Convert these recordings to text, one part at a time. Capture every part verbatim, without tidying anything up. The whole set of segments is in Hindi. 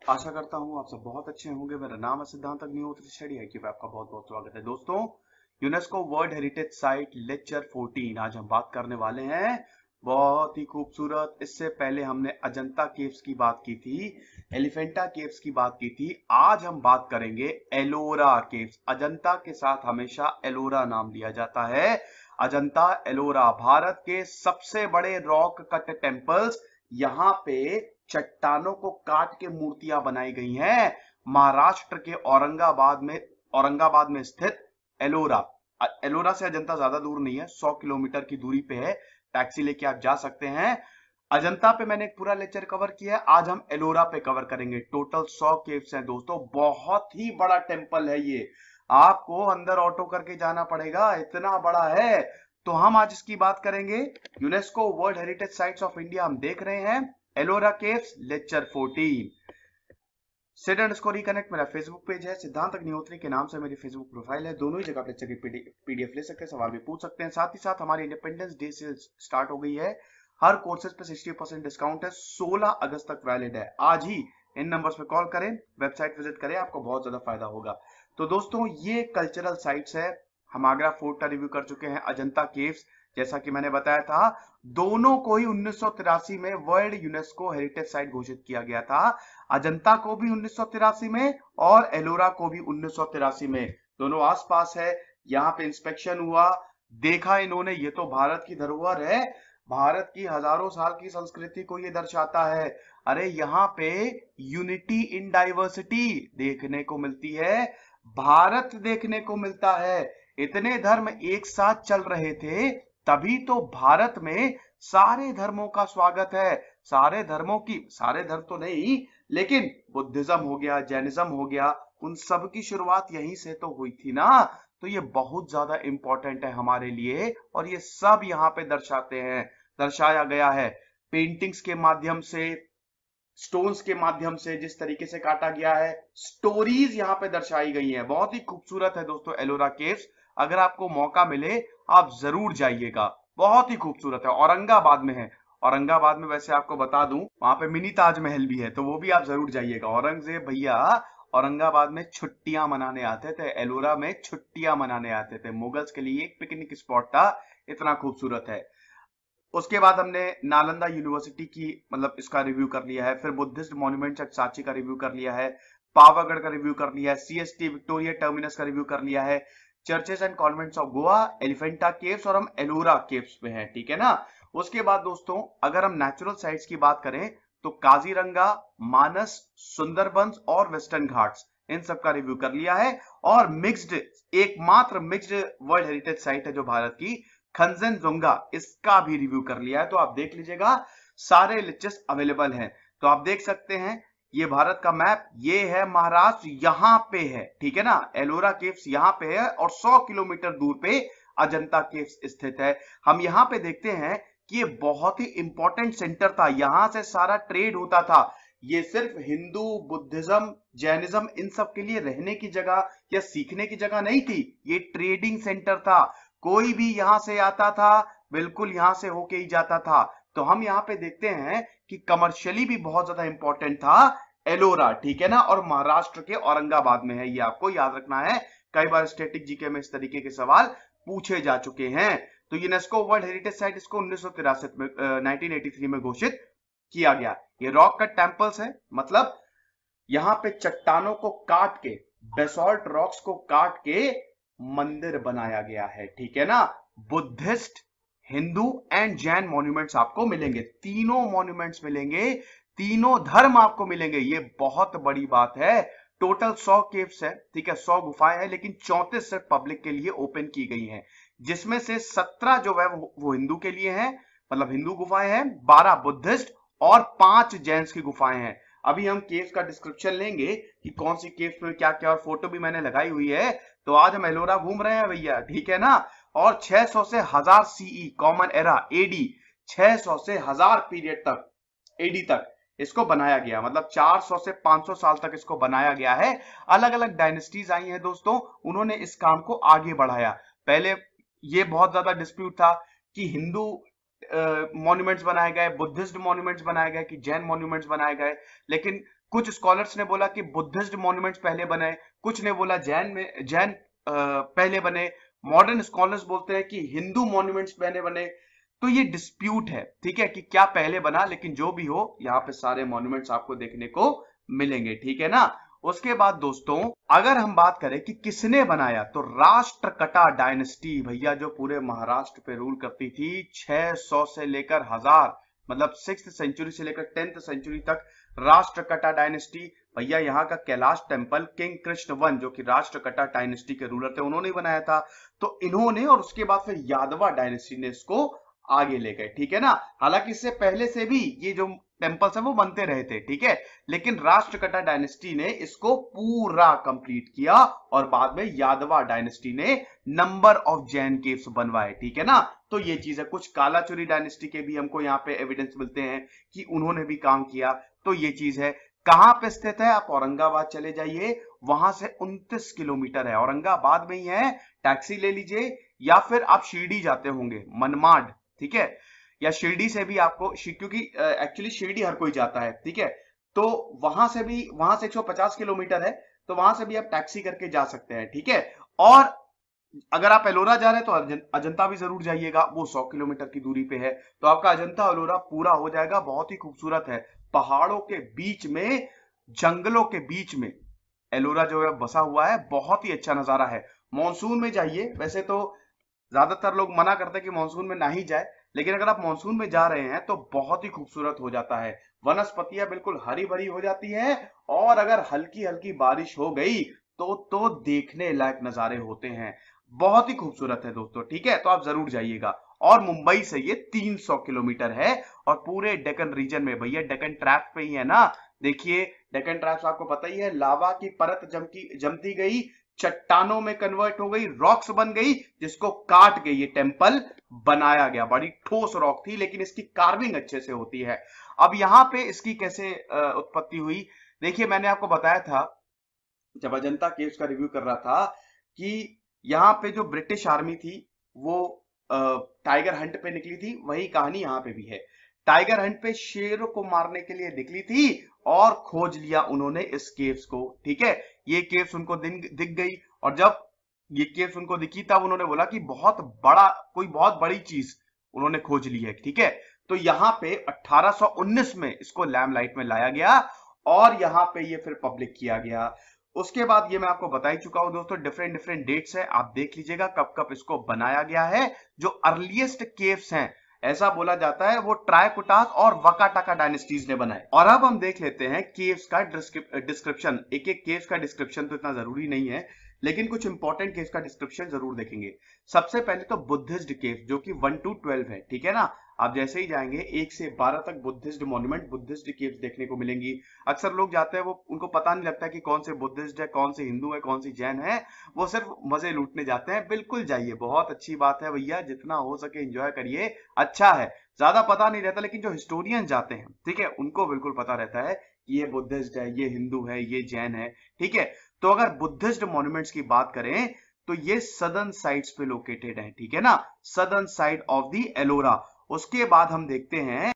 आशा करता हूँ आप सब बहुत अच्छे होंगे। मेरा नाम है Siddhant Agnihotri, study I Q पे आपका बहुत बहुत स्वागत है। दोस्तों, UNESCO world heritage site lecture चौदह आज हम बात करने वाले हैं। बहुत ही खूबसूरत। इससे पहले हमने अजंता केव्स की बात की थी, एलिफेंटा केव्स की बात की थी। आज हम बात करेंगे एलोरा केव्स। अजंता के साथ हमेशा एलोरा नाम लिया जाता है। अजंता एलोरा भारत के सबसे बड़े रॉक कट टेम्पल्स। यहाँ पे चट्टानों को काट के मूर्तियां बनाई गई हैं। महाराष्ट्र के औरंगाबाद में औरंगाबाद में स्थित एलोरा। एलोरा से अजंता ज्यादा दूर नहीं है, सौ किलोमीटर की दूरी पे है। टैक्सी लेके आप जा सकते हैं। अजंता पे मैंने एक पूरा लेक्चर कवर किया है, आज हम एलोरा पे कवर करेंगे। टोटल सौ केव्स हैं दोस्तों, बहुत ही बड़ा टेम्पल है ये। आपको अंदर ऑटो करके जाना पड़ेगा, इतना बड़ा है। तो हम आज इसकी बात करेंगे। UNESCO world heritage sites of India हम देख रहे हैं। एलोरा केव्स लेक्चर चौदह। सिट एंड इसको रिकनेक्ट मेरा फेसबुक पेज है, सिद्धांत अग्निहोत्री के नाम से मेरी फेसबुक प्रोफाइल है। दोनों ही जगह लेक्चर की पीडीएफ ले सकते हैं, सवाल भी पूछ सकते हैं। साथ ही साथ हमारी इंडिपेंडेंस डे से स्टार्ट हो गई है। हर कोर्सेज पे साठ परसेंट डिस्काउंट है, सोलह अगस्त तक वैलिड है। आज ही इन नंबर्स पे कॉल करें, वेबसाइट विजिट करें, आपको बहुत ज्यादा फायदा होगा। तो दोस्तों, ये कल्चरल साइट्स है। हम आगरा फोर्ट का रिव्यू कर चुके हैं। अजंता केव्स, जैसा कि मैंने बताया था, दोनों को ही उन्नीस सौ तिरासी में वर्ल्ड यूनेस्को हेरिटेज साइट घोषित किया गया था। अजंता को भी उन्नीस सौ तिरासी में और एलोरा को भी उन्नीस सौ तिरासी में। दोनों आसपास है। यहाँ पे इंस्पेक्शन हुआ, देखा इन्होंने, ये तो भारत की धरोहर है, भारत की हजारों साल की संस्कृति को ये दर्शाता है। अरे यहाँ पे यूनिटी इन डाइवर्सिटी देखने को मिलती है, भारत देखने को मिलता है। इतने धर्म एक साथ चल रहे थे, तभी तो भारत में सारे धर्मों का स्वागत है। सारे धर्मों की, सारे धर्म तो नहीं, लेकिन बुद्धिज्म हो गया, जैनिज्म हो गया, उन सब की शुरुआत यहीं से तो हुई थी ना। तो ये बहुत ज्यादा इंपॉर्टेंट है हमारे लिए, और ये सब यहाँ पे दर्शाते हैं, दर्शाया गया है। पेंटिंग्स के माध्यम से, स्टोन्स के माध्यम से, जिस तरीके से काटा गया है, स्टोरीज यहाँ पे दर्शाई गई हैं। बहुत ही खूबसूरत है दोस्तों एलोरा केव्स। अगर आपको मौका मिले आप जरूर जाइएगा, बहुत ही खूबसूरत है। औरंगाबाद में है। औरंगाबाद में वैसे आपको बता दूं, वहां पे मिनी ताजमहल भी है, तो वो भी आप जरूर जाइएगा। औरंगजेब भैया औरंगाबाद में छुट्टियां मनाने आते थे, एलोरा में छुट्टियां मनाने आते थे। मुगल्स के लिए एक पिकनिक स्पॉट था, इतना खूबसूरत है। उसके बाद हमने नालंदा यूनिवर्सिटी की, मतलब इसका रिव्यू कर लिया है। फिर बुद्धिस्ट मॉन्यूमेंट एट सांची का रिव्यू कर लिया है, पावागढ़ का रिव्यू कर लिया है, सीएसटी विक्टोरिया टर्मिनस का रिव्यू कर लिया है, churches and convents of Goa, Elephanta caves, और हम एलोरा केव्स में हैं, ठीक है ना। उसके बाद दोस्तों, अगर हम नेचुरल साइट्स की बात करें तो काजीरंगा, मानस, सुंदरबंस और वेस्टर्न घाट्स, इन सब का रिव्यू कर लिया है। और मिक्स्ड, एकमात्र मिक्स्ड वर्ल्ड हेरिटेज साइट है जो भारत की, खंजनजुंगा, इसका भी रिव्यू कर लिया है। तो आप देख लीजिएगा, सारे लेक्चर्स अवेलेबल हैं। तो आप देख सकते हैं, ये भारत का मैप, ये है महाराष्ट्र, यहां पे है, ठीक है ना। एलोरा केव्स यहां पे है, और सौ किलोमीटर दूर पे अजंता केव्स स्थित है। हम यहां पे देखते हैं कि ये बहुत ही इंपॉर्टेंट सेंटर था, यहां से सारा ट्रेड होता था। ये सिर्फ हिंदू, बुद्धिज्म, जैनिज्म, इन सब के लिए रहने की जगह या सीखने की जगह नहीं थी, ये ट्रेडिंग सेंटर था। कोई भी यहां से आता था, बिल्कुल यहां से होके ही जाता था। तो हम यहाँ पे देखते हैं कि कमर्शियली भी बहुत ज्यादा इंपॉर्टेंट था एलोरा, ठीक है ना। और महाराष्ट्र के औरंगाबाद में है, ये आपको याद रखना है। कई बार स्टैटिक जीके में इस तरीके के सवाल पूछे जा चुके हैं। तो यूनेस्को वर्ल्ड हेरिटेज साइट इसको उन्नीस सौ तिरासठ में नाइनटीन एटी थ्री में घोषित किया गया। ये रॉक कट टेम्पल्स है, मतलब यहाँ पे चट्टानों को काट के, बेसॉल्ट रॉक्स को काट के मंदिर बनाया गया है, ठीक है ना। Buddhist, Hindu and Jain monuments आपको मिलेंगे, तीनों मॉन्यूमेंट्स मिलेंगे, तीनों धर्म आपको मिलेंगे। ये बहुत बड़ी बात है। टोटल सौ केव्स है, ठीक है, सौ गुफाएं हैं, लेकिन चौंतीस से पब्लिक के लिए ओपन की गई हैं, जिसमें से सत्रह जो है वो, वो हिंदू के लिए हैं, मतलब हिंदू गुफाएं हैं, बारह बुद्धिस्ट और पांच जैन की गुफाएं हैं। अभी हम केव्स का डिस्क्रिप्शन लेंगे कि कौन सी केव्स में क्या क्या, और फोटो भी मैंने लगाई हुई है। तो आज हम एलोरा घूम रहे हैं भैया, ठीक है ना। और छह सौ से हजार सीई, कॉमन एरा, एडी, छह सौ से हजार पीरियड तक, एडी तक इसको बनाया गया, मतलब चार सौ से पांच सौ साल तक इसको बनाया गया है। अलग अलग डायनेस्टीज आई हैं दोस्तों, उन्होंने इस काम को आगे बढ़ाया। पहले ये बहुत ज्यादा डिस्प्यूट था कि हिंदू मॉन्यूमेंट्स बनाए गए, बुद्धिस्ट मॉन्यूमेंट्स बनाए गए, कि जैन मॉन्यूमेंट्स बनाए गए, लेकिन कुछ स्कॉलर्स ने बोला कि बुद्धिस्ट मॉन्यूमेंट्स पहले बने, कुछ ने बोला जैन में जैन पहले बने, मॉडर्न स्कॉलर्स बोलते हैं कि हिंदू मॉन्यूमेंट्स पहले बने। तो ये डिस्प्यूट है, ठीक है, कि क्या पहले बना, लेकिन जो भी हो यहाँ पे सारे मॉन्यूमेंट्स आपको देखने को मिलेंगे, ठीक है ना। उसके बाद दोस्तों अगर हम बात करें कि किसने बनाया, तो राष्ट्रकटा डायनेस्टी भैया, जो पूरे महाराष्ट्र पे रूल करती थी छह सौ से लेकर हजार, मतलब सिक्स्थ सेंचुरी से लेकर टेंथ सेंचुरी तक राष्ट्रकटा डायनेस्टी भैया। यहाँ का Kailash temple king Krishna one, जो कि राष्ट्रकटा डायनेस्टी के रूलर थे, उन्होंने बनाया था। तो इन्होंने, और उसके बाद फिर यादवा डायनेस्टी ने इसको आगे ले गए, ठीक है ना। हालांकि इससे पहले से भी ये जो टेम्पल्स है वो बनते रहे थे, ठीक है, लेकिन राष्ट्रकटा डायनेस्टी ने इसको पूरा कंप्लीट किया और बाद में यादवा डायनेस्टी ने नंबर ऑफ जैन केव्स बनवाए, ठीक है ना। तो ये चीज है। कुछ कालाचुरी डायनेस्टी के भी हमको यहाँ पे एविडेंस मिलते हैं कि उन्होंने भी काम किया। तो ये चीज है। कहां पे स्थित है, आप औरंगाबाद चले जाइए, वहां से उनतीस किलोमीटर है, औरंगाबाद में ही है। टैक्सी ले लीजिए या फिर आप शिरडी जाते होंगे, मनमाड, ठीक है, या शिरडी से भी आपको, क्योंकि एक्चुअली शिरडी हर कोई जाता है, ठीक है, तो वहां से भी, वहां से एक सौ पचास किलोमीटर है, तो वहां से भी आप टैक्सी करके जा सकते हैं, ठीक है। और अगर आप एलोरा जा रहे हैं तो अजंता भी जरूर जाइएगा, वो सौ किलोमीटर की दूरी पे है, तो आपका अजंता एलोरा पूरा हो जाएगा। बहुत ही खूबसूरत है, पहाड़ों के बीच में, जंगलों के बीच में एलोरा जो है बसा हुआ है। बहुत ही अच्छा नजारा है। मॉनसून में जाइए, वैसे तो ज्यादातर लोग मना करते हैं कि मानसून में ना ही जाए, लेकिन अगर आप मानसून में जा रहे हैं तो बहुत ही खूबसूरत हो जाता है। वनस्पतियां बिल्कुल हरी भरी हो जाती है, और अगर हल्की हल्की बारिश हो गई तो तो देखने लायक नजारे होते हैं। बहुत ही खूबसूरत है दोस्तों, ठीक है, तो आप जरूर जाइएगा। और मुंबई से ये तीन सौ किलोमीटर है, और पूरे डेक्कन रीजन में भैया, डेक्कन ट्रैप पे ही है ना। देखिए डेक्कन ट्रैप्स आपको पता ही है, लावा की परत जम की जमती गई, चट्टानों में कन्वर्ट हो गई, रॉक्स बन गई, जिसको काट के ये टेम्पल बनाया गया। बड़ी ठोस रॉक थी, लेकिन इसकी कार्विंग अच्छे से होती है। अब यहाँ पे इसकी कैसे उत्पत्ति हुई, देखिए मैंने आपको बताया था जब अजंता केव्स का रिव्यू कर रहा था कि यहाँ पे जो ब्रिटिश आर्मी थी वो टाइगर हंट पे निकली थी, वही कहानी यहाँ पे भी है। टाइगर हंट पे शेरों को मारने के लिए निकली थी और खोज लिया उन्होंने इस केव्स को, ठीक है। ये केव्स उनको दिख गई, और जब ये केव्स उनको दिखी तब उन्होंने बोला कि बहुत बड़ा, कोई बहुत बड़ी चीज उन्होंने खोज ली है, ठीक है। तो यहाँ पे अठारह सौ उन्नीस में इसको लैमलाइट में लाया गया, और यहाँ पे ये फिर पब्लिक किया गया। उसके बाद ये मैं आपको बता ही चुका हूं दोस्तों, डिफरेंट डिफरेंट डेट्स है, आप देख लीजिएगा कब कब इसको बनाया गया है। जो अर्लीस्ट केव्स हैं, ऐसा बोला जाता है, वो ट्रायकुटास और वकाटाका डायनेस्टीज ने बनाए। और अब हम देख लेते हैं केव्स का डिस्क्रिप्शन। एक एक केव्स का डिस्क्रिप्शन तो इतना जरूरी नहीं है, लेकिन कुछ इंपॉर्टेंट केव्स का डिस्क्रिप्शन जरूर देखेंगे। सबसे पहले तो बुद्धिस्ट केव, जो कि वन टू ट्वेल्व है, ठीक है ना। आप जैसे ही जाएंगे एक से बारह तक बुद्धिस्ट मॉन्यूमेंट, बुद्धिस्ट केव्स देखने को मिलेंगी। अक्सर लोग जाते हैं, वो उनको पता नहीं लगता कि कौन से बुद्धिस्ट है, कौन से हिंदू है, कौन सी जैन है, वो सिर्फ मजे लूटने जाते हैं। बिल्कुल जाइए, बहुत अच्छी बात है भैया, जितना हो सके एंजॉय करिए, अच्छा है। ज्यादा पता नहीं रहता, लेकिन जो हिस्टोरियन जाते हैं, ठीक है, उनको बिल्कुल पता रहता है कि ये बुद्धिस्ट है, ये हिंदू है, ये जैन है, ठीक है। तो अगर बुद्धिस्ट मॉन्यूमेंट्स की बात करें तो ये सदर्न साइड्स पे लोकेटेड है, ठीक है ना, southern side of the Ellora. उसके बाद हम देखते हैं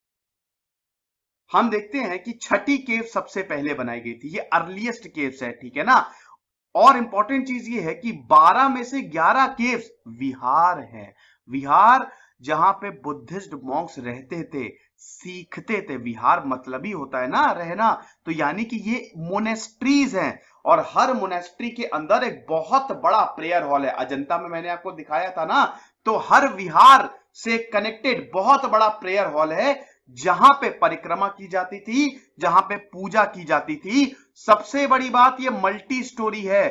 हम देखते हैं कि छठी केव सबसे पहले बनाई गई थी, ये अर्लीस्ट केव्स है, ठीक है ना। और इंपॉर्टेंट चीज ये है कि बारह में से ग्यारह केव्स विहार है। विहार जहां पे बुद्धिस्ट मॉन्क्स रहते थे, सीखते थे। विहार मतलब ही होता है ना रहना, तो यानी कि ये मोनेस्ट्रीज हैं, और हर मोनेस्ट्री के अंदर एक बहुत बड़ा प्रेयर हॉल है। अजंता में मैंने आपको दिखाया था ना, तो हर विहार से कनेक्टेड बहुत बड़ा प्रेयर हॉल है, जहां पे परिक्रमा की जाती थी, जहां पे पूजा की जाती थी। सबसे बड़ी बात, ये मल्टी स्टोरी है,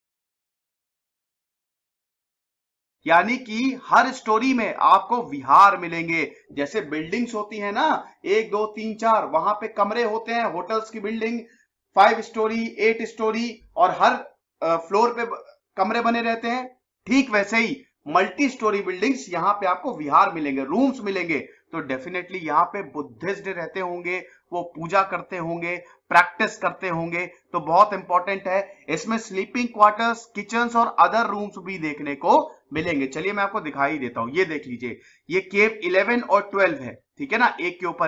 यानी कि हर स्टोरी में आपको विहार मिलेंगे। जैसे बिल्डिंग्स होती है ना, एक दो तीन चार, वहां पे कमरे होते हैं, होटल्स की building five storey, eight storey, और हर फ्लोर पे कमरे बने रहते हैं। ठीक वैसे ही मल्टी स्टोरी बिल्डिंग्स, यहां पे आपको विहार मिलेंगे, रूम्स मिलेंगे। तो डेफिनेटली यहाँ पे बुद्धिस्ट रहते होंगे, वो पूजा करते होंगे, प्रैक्टिस करते होंगे, तो बहुत इंपॉर्टेंट है। इसमें स्लीपिंग क्वार्टर्स, किचन्स और अदर रूम्स भी देखने को मिलेंगे। चलिए मैं आपको दिखाई देता हूं, ये देख लीजिए, ये केव इलेवन और ट्वेल्व है, ठीक है ना, एक के ऊपर एक।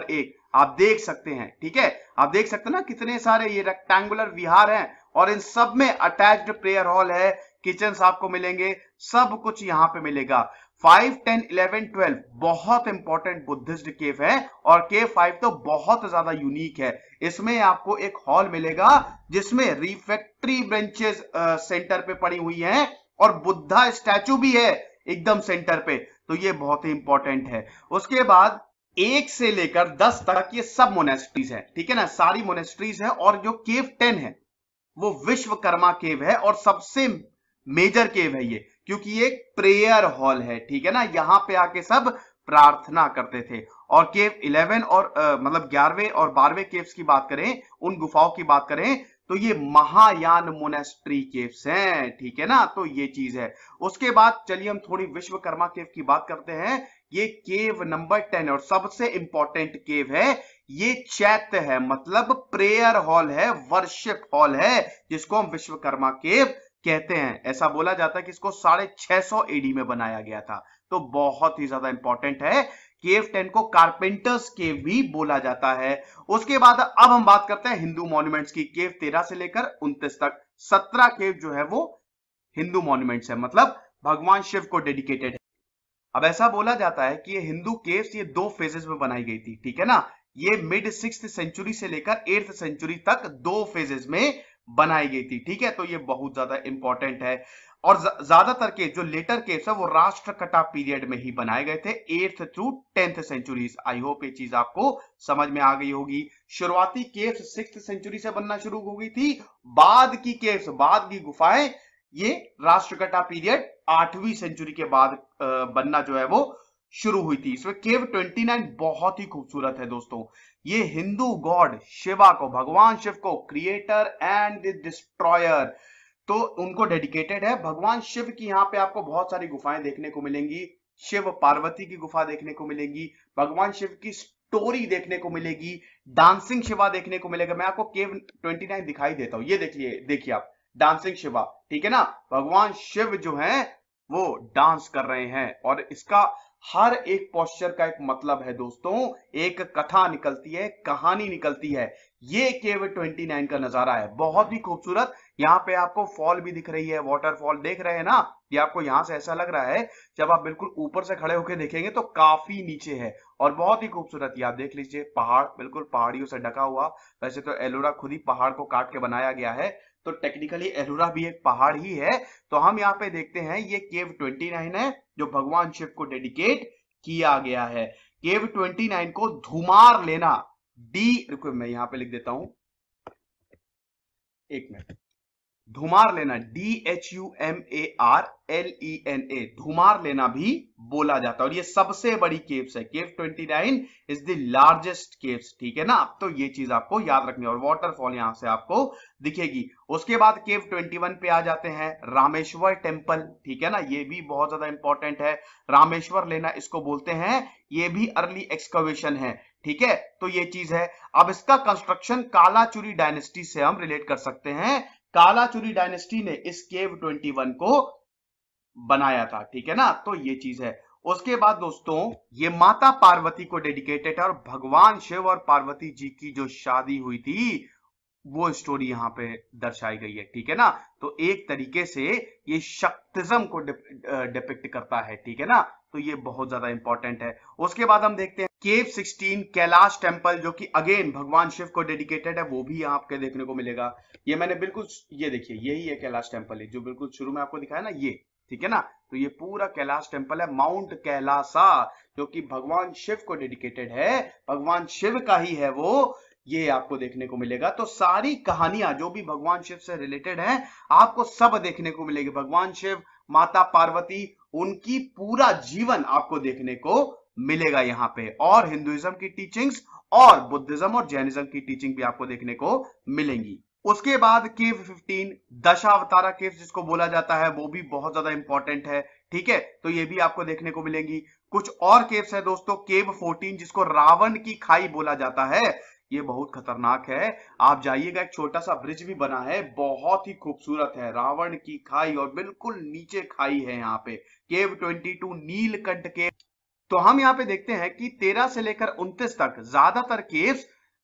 आप देख सकते हैं। ठीक है, आप देख सकते हैं ना कितने सारे ये रेक्टेंगुलर विहार हैं और इन सब में अटैच्ड प्रेयर हॉल है, किचन आपको मिलेंगे, सब कुछ यहाँ पे मिलेगा। फाइव, टेन, इलेवन, ट्वेल्व बहुत इंपॉर्टेंट बुद्धिस्ट केव है और केव फाइव तो बहुत ज्यादा यूनिक है। इसमें आपको एक हॉल मिलेगा जिसमें रिफ्रैक्टरी ब्रांचेस सेंटर पे पड़ी हुई हैं और बुद्धा स्टैचू भी है एकदम सेंटर पे, तो ये बहुत ही इंपॉर्टेंट है। उसके बाद एक से लेकर दस तक ये सब मोनेस्ट्रीज है, ठीक है ना, सारी मोनेस्ट्रीज है। और जो केव टेन है वो विश्वकर्मा केव है और सबसे मेजर केव है ये, क्योंकि ये एक प्रेयर हॉल है। ठीक है ना, यहां पे आके सब प्रार्थना करते थे। और केव इलेवन और आ, मतलब ग्यारहवें और बारहवें केव्स की बात करें, उन गुफाओं की बात करें, तो ये महायान मोनेस्ट्री केव्स हैं। ठीक है ना, तो ये चीज है। उसके बाद चलिए हम थोड़ी विश्वकर्मा केव की बात करते हैं। ये केव नंबर टेन और सबसे इंपॉर्टेंट केव है। ये चैत्य है, मतलब प्रेयर हॉल है, वर्शिप हॉल है, जिसको हम विश्वकर्मा केव कहते हैं। ऐसा बोला जाता है कि इसको साढ़े छह सौ एडी में बनाया गया था, तो बहुत ही ज्यादा इंपॉर्टेंट है। केव टेन को कारपेंटर्स केव भी बोला जाता है। उसके बाद अब हम बात करते हैं हिंदू मॉन्यूमेंट्स की। केव तेरह से लेकर उनतीस तक सत्रह केव जो है वो हिंदू मॉन्यूमेंट्स है, मतलब भगवान शिव को डेडिकेटेड है। अब ऐसा बोला जाता है कि ये हिंदू केव्स ये दो फेजेस में बनाई गई थी। ठीक है ना, ये मिड सिक्स्थ सेंचुरी से लेकर एट्थ सेंचुरी तक दो फेजेस में बनाई गई थी। ठीक है, तो ये बहुत ज्यादा इंपॉर्टेंट है। और ज्यादातर के जो लेटर केव्स है वो राष्ट्रकटा पीरियड में ही बनाए गए थे, eighth through tenth centuries. I hope ये चीज आपको समझ में आ गई होगी। शुरुआती केव्स सिक्स्थ सेंचुरी से बनना शुरू हो गई थी, बाद की केव्स, बाद की गुफाएं ये राष्ट्रकटा पीरियड आठवीं सेंचुरी के बाद बनना जो है वो शुरू हुई थी। इसमें केव उनतीस बहुत ही खूबसूरत है दोस्तों। ये हिंदू गॉड शिवा को, भगवान शिव को, क्रिएटर एंड द डिस्ट्रॉयर, तो उनको डेडिकेटेड है। भगवान शिव की यहाँ पे आपको बहुत सारी गुफाएं देखने को मिलेंगी। शिव पार्वती की गुफा देखने को मिलेगी, भगवान शिव की स्टोरी देखने को मिलेगी, डांसिंग शिवा देखने को मिलेगा। मैं आपको केव उनतीस दिखाई देता हूं, ये देखिए, देखिए आप डांसिंग शिवा। ठीक है ना, भगवान शिव जो है वो डांस कर रहे हैं और इसका हर एक पोस्चर का एक मतलब है दोस्तों, एक कथा निकलती है, कहानी निकलती है। ये केव उनतीस का नजारा है, बहुत ही खूबसूरत। यहाँ पे आपको फॉल भी दिख रही है, वाटरफॉल देख रहे हैं ना, ये आपको यहां से ऐसा लग रहा है, जब आप बिल्कुल ऊपर से खड़े होकर देखेंगे तो काफी नीचे है और बहुत ही खूबसूरत। ये आप देख लीजिए, पहाड़ बिल्कुल पहाड़ियों से ढका हुआ। वैसे तो एलोरा खुद ही पहाड़ को काट के बनाया गया है, तो टेक्निकली एलोरा भी एक पहाड़ ही है। तो हम यहाँ पे देखते हैं ये केव उनतीस है जो भगवान शिव को डेडिकेट किया गया है। केव उनतीस को धुमार लेना, डी, रुको मैं यहाँ पे लिख देता हूं, एक minute, Dhumar Lena, D H U M A R L E N A, Dhumar Lena भी बोला जाता है। और ये सबसे बड़ी केव्स है। केव उनतीस इज द लार्जेस्ट केव्स। ठीक है ना, तो ये चीज आपको याद रखनी है। और वाटरफॉल यहां से आपको दिखेगी। उसके बाद केव इक्कीस पे आ जाते हैं, रामेश्वर टेम्पल। ठीक है ना, ये भी बहुत ज्यादा इंपॉर्टेंट है। रामेश्वर लेना इसको बोलते हैं, ये भी अर्ली एक्सकवेशन है। ठीक है, तो ये चीज है। अब इसका कंस्ट्रक्शन कालाचुरी डायनेस्टी से हम रिलेट कर सकते हैं। कालाचुरी डायनेस्टी ने इस केव इक्कीस को बनाया था। ठीक है ना, तो ये चीज है। उसके बाद दोस्तों ये माता पार्वती को डेडिकेटेड है और भगवान शिव और पार्वती जी की जो शादी हुई थी वो स्टोरी यहां पे दर्शाई गई है। ठीक है ना, तो एक तरीके से ये शक्तिज्म को डिपिक्ट करता है। ठीक है ना, तो ये बहुत ज्यादा इंपॉर्टेंट है। उसके बाद हम देखते हैं केव सोलह कैलाश टेम्पल, जो कि अगेन भगवान शिव को डेडिकेटेड है, वो भी आपके देखने को मिलेगा। ये मैंने बिल्कुल, ये देखिए यही है कैलाश टेम्पल है जो बिल्कुल शुरू में आपको दिखाया ना, ये। ठीक है ना, तो ये पूरा कैलाश टेम्पल है, माउंट कैलासा, जो कि भगवान शिव को डेडिकेटेड है, भगवान शिव का ही है वो, ये आपको देखने को मिलेगा। तो सारी कहानियां जो भी भगवान शिव से रिलेटेड हैं आपको सब देखने को मिलेगी। भगवान शिव, माता पार्वती, उनकी पूरा जीवन आपको देखने को मिलेगा यहाँ पे। और हिंदुइज्म की टीचिंग्स और बुद्धिज्म और जैनिज्म की टीचिंग भी आपको देखने को मिलेंगी। उसके बाद केव पंद्रह दशावतारा केव जिसको बोला जाता है, वो भी बहुत ज्यादा इंपॉर्टेंट है। ठीक है, तो ये भी आपको देखने को मिलेंगी। कुछ और केव्स है दोस्तों, केव चौदह जिसको रावण की खाई बोला जाता है, ये बहुत खतरनाक है। आप जाइएगा, एक छोटा सा ब्रिज भी बना है, बहुत ही खूबसूरत है, रावण की खाई, और बिल्कुल नीचे खाई है यहाँ पे। केव बाईस नीलकंठ केव, तो हम यहाँ पे देखते हैं कि तेरह से लेकर उनतीस तक ज्यादातर केव्स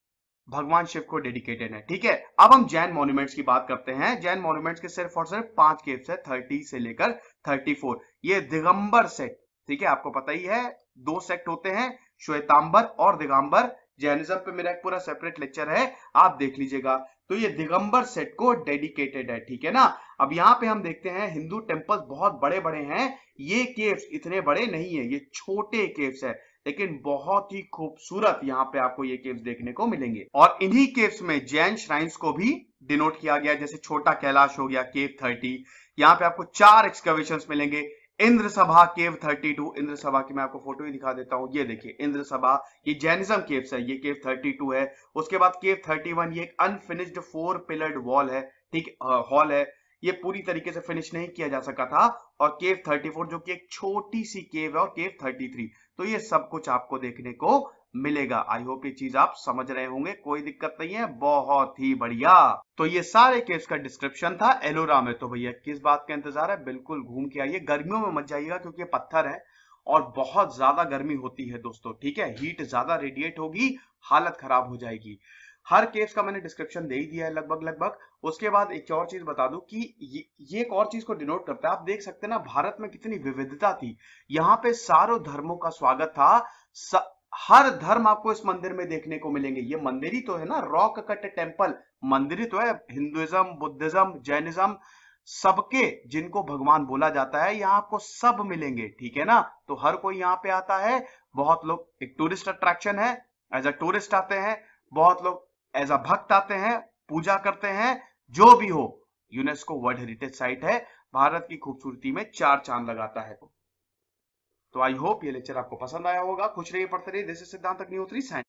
भगवान शिव को डेडिकेटेड है। ठीक है, अब हम जैन मॉन्यूमेंट्स की बात करते हैं। जैन मॉन्यूमेंट्स के सिर्फ और सिर्फ पांच केव्स है, तीस से लेकर चौंतीस। ये दिगंबर सेट, ठीक है, आपको पता ही है दो सेक्ट होते हैं, श्वेतांबर और दिगंबर। जैनिज्म पे मेरा एक पूरा सेपरेट लेक्चर है, आप देख लीजिएगा। तो ये दिगंबर सेट को डेडिकेटेड है, ठीक है ना। अब यहाँ पे हम देखते हैं हिंदू टेम्पल्स बहुत बड़े बड़े हैं, ये केव्स इतने बड़े नहीं है, ये छोटे केव्स है, लेकिन बहुत ही खूबसूरत यहाँ पे आपको ये केव्स देखने को मिलेंगे। और इन्हीं केव्स में जैन श्राइन्स को भी डिनोट किया गया, जैसे छोटा कैलाश हो गया केव तीस। यहाँ पे आपको चार एक्सकवेशंस मिलेंगे। इंद्र सभा केव बत्तीस, इंद्र सभा की मैं आपको फोटो ही दिखा देता हूं, ये देखिए इंद्र सभा, ये जैनिज्म केव्स है, ये केव बत्तीस है। उसके बाद केव इकतीस, ये एक अनफिनिश्ड फोर पिलर्ड वॉल है, ठीक, हॉल है, ये पूरी तरीके से फिनिश नहीं किया जा सका था। और केव चौंतीस जो कि एक छोटी सी केव है, और केव तैंतीस, तो ये सब कुछ आपको देखने को मिलेगा। आई होप ये चीज आप समझ रहे होंगे, कोई दिक्कत नहीं है, बहुत ही बढ़िया। तो ये सारे केव्स का डिस्क्रिप्शन था एलोरा में। तो भैया किस बात का इंतजार है, बिल्कुल घूम के आइए, गर्मियों में मत जाइएगा क्योंकि ये पत्थर है और बहुत ज्यादा गर्मी होती है दोस्तों, ठीक है, हीट ज्यादा रेडिएट होगी, हालत खराब हो जाएगी। हर केस का मैंने डिस्क्रिप्शन दे ही दिया है लगभग लगभग। उसके बाद एक और चीज बता दूं कि ये, ये एक और चीज को डिनोट करता है, आप देख सकते हैं ना भारत में कितनी विविधता थी। यहाँ पे सारों धर्मों का स्वागत था, स, हर धर्म आपको इस मंदिर में देखने को मिलेंगे। ये मंदिर ही तो है ना, रॉक कट टेम्पल मंदिर ही तो है। हिंदुइज्म, बुद्धिज्म, जैनिज्म, सबके जिनको भगवान बोला जाता है यहाँ आपको सब मिलेंगे, ठीक है ना। तो हर कोई यहाँ पे आता है, बहुत लोग एक टूरिस्ट अट्रैक्शन है, एज अ टूरिस्ट आते हैं, बहुत लोग एज अ भक्त आते हैं, पूजा करते हैं। जो भी हो, यूनेस्को वर्ल्ड हेरिटेज साइट है, भारत की खूबसूरती में चार चांद लगाता है। तो आई होप ये लेक्चर आपको पसंद आया होगा। खुश रहिए, पढ़ते रहिए। दिस इज सिद्धांत अग्निहोत्री।